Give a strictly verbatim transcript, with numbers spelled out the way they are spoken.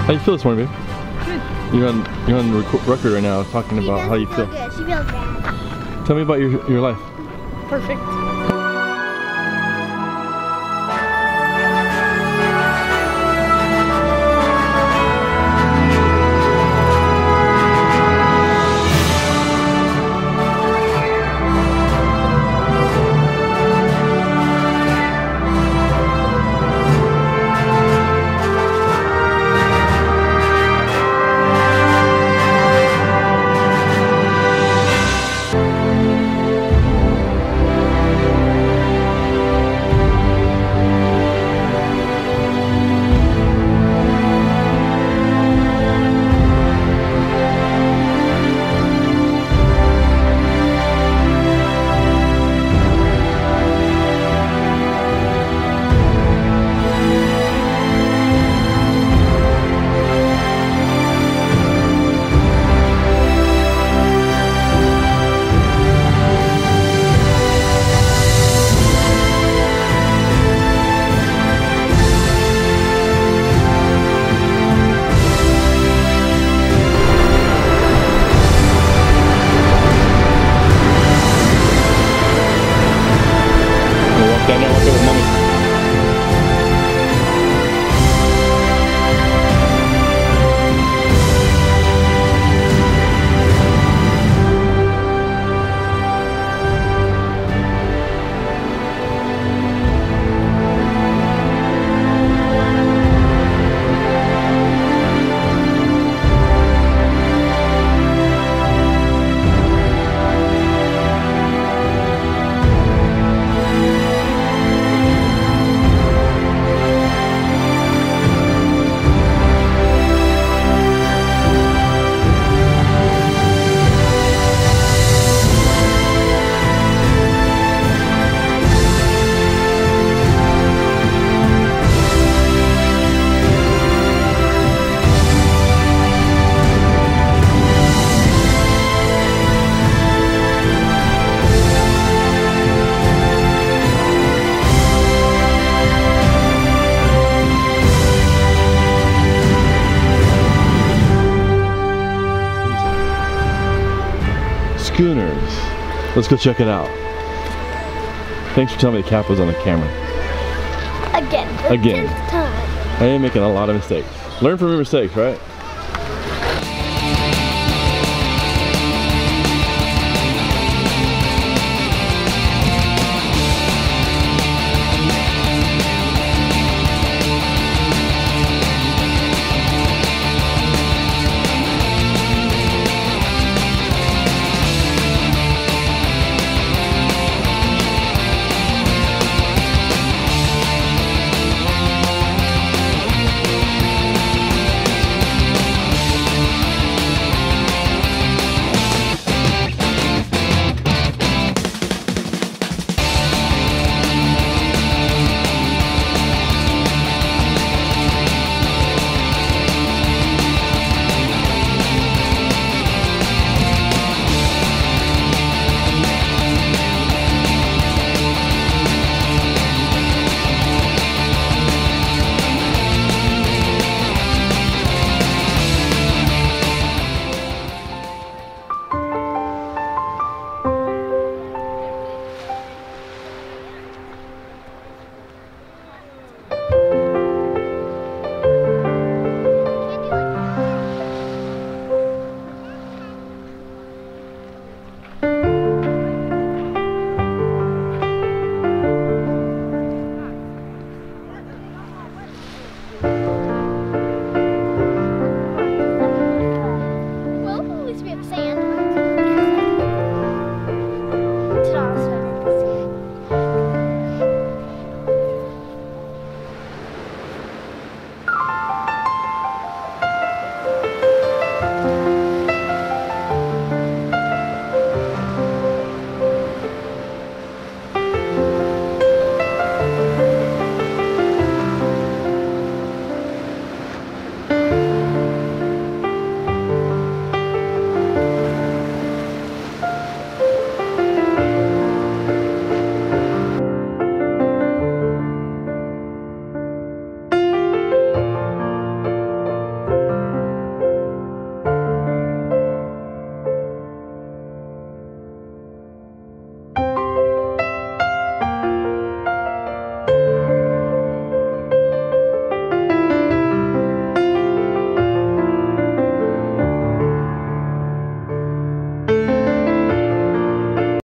How you feel this morning, babe? Good. You're on you're on rec record right now talking She about how you feel feel. good. She feels bad. Tell me about your your life. Perfect. Down there, walk over with mommy. Schooners. Let's go check it out. Thanks for telling me the cap was on the camera. Again. For Again. the tenth time. I am making a lot of mistakes. Learn from your mistakes, right?